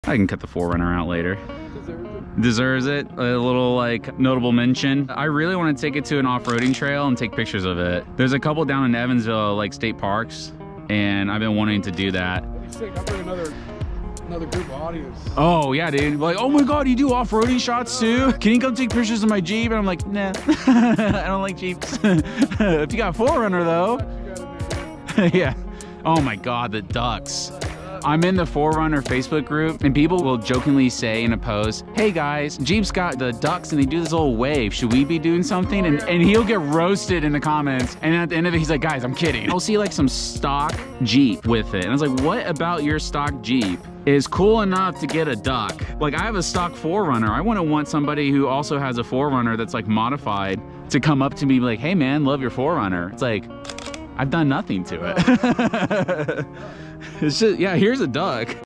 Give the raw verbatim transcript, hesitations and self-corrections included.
I can cut the four runner out later. Deserves it. A little like notable mention. I really want to take it to an off-roading trail and take pictures of it. There's a couple down in Evansville, like state parks, and I've been wanting to do that. That'd be sick. I'll bring another another group of audience. Oh yeah, dude. Like, oh my god, you do off-roading shots too? Can you come take pictures of my Jeep? And I'm like, nah, I don't like Jeeps. If you got a four runner though. Yeah. Oh my god, the ducks. I'm in the four runner Facebook group, and people will jokingly say in a post, hey guys, Jeep's got the ducks and they do this little wave. Should we be doing something? And, and he'll get roasted in the comments. And at the end of it, he's like, guys, I'm kidding. I'll see like some stock Jeep with it. And I was like, what about your stock Jeep is cool enough to get a duck? Like, I have a stock four runner. I wouldn't want somebody who also has a four runner that's like modified to come up to me and be like, hey man, love your four runner. It's like, I've done nothing to it. It's just, yeah, here's a duck.